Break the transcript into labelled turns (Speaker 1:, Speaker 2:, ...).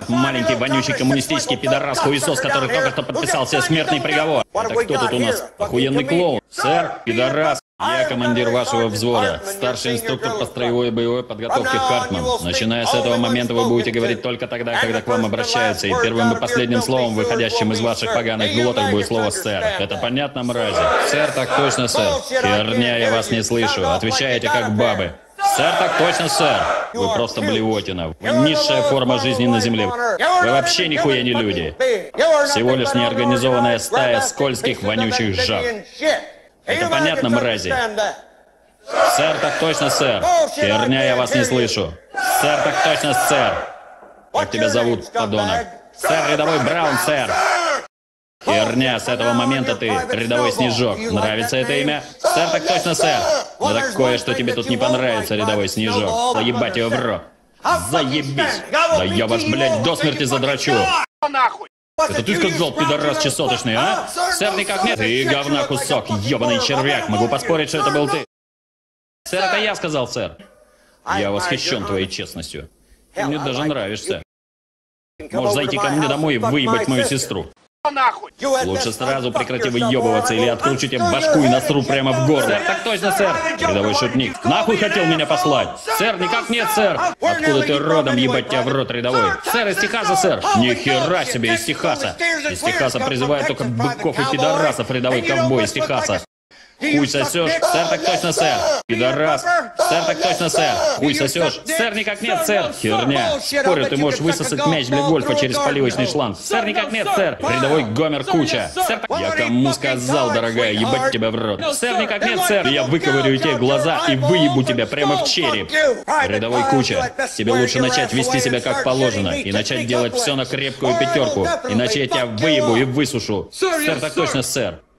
Speaker 1: маленький вонючий коммунистический пидорас хуесос, который только что подписал себе смертный приговор. Это кто тут у нас? Охуенный клоун. Сэр, пидорас. Я командир вашего взвода, старший инструктор по строевой и боевой подготовке Хартман. Начиная с этого момента вы будете говорить только тогда, когда к вам обращаются, и первым и последним словом, выходящим из ваших поганых глоток, будет слово «сэр». Это понятно, мрази? Сэр, так точно, сэр. Херня, я вас не слышу. Отвечаете как бабы. Сэр, так точно, сэр. Вы просто блевотина. Вы низшая форма жизни на земле. Вы вообще нихуя не люди. Всего лишь неорганизованная стая скользких, вонючих жаб. Это понятно, мрази? Сэр, так точно, сэр. Херня, я вас не слышу. Сэр, так точно, сэр. Как тебя зовут, подонок? Сэр, рядовой Браун, сэр. Херня, с этого момента ты рядовой Снежок. Нравится это имя? Сэр, так точно, сэр. Но так кое-что тебе тут не понравится, рядовой Снежок. Заебать его в рот. Заебись. Да я вас, блядь, до смерти задрачу. Это ты сказал, пидорас чесоточный, а? Сэр, никак нет. Ты говна кусок, ебаный червяк. Могу поспорить, что это был ты. Сэр, это я сказал, сэр. Я восхищен твоей честностью. Ты мне даже нравишься. Можешь зайти ко мне домой и выебать мою сестру. Лучше сразу прекрати выебываться, или откручу тебе башку и насру прямо в горло. Сэр, так точно, сэр. Рядовой шутник. Нахуй хотел меня послать? Сэр, никак нет, сэр. Откуда ты родом, ебать тебя в рот, рядовой? Сэр, из Техаса, сэр. Ни хера себе, из Техаса. Из Техаса призывают только быков и пидорасов, рядовой ковбой из Техаса. Хуй сосешь? Сэр, так точно, сэр. Пидорас. Сэр, так точно, сэр. Хуй сосешь? Сэр, никак нет, сэр. Херня. Спорю, ты можешь высосать мяч для гольфа через поливочный шланг. Сэр, никак нет, сэр. Рядовой Гомер Куча. Сэр, я кому сказал, дорогая, ебать тебя в рот. Сэр, никак нет, сэр. Я выковырю тебе глаза и выебу тебя прямо в череп. Рядовой Куча, тебе лучше начать вести себя как положено и начать делать все на крепкую пятерку. Иначе я тебя выебу и высушу. Сэр, так точно, сэр.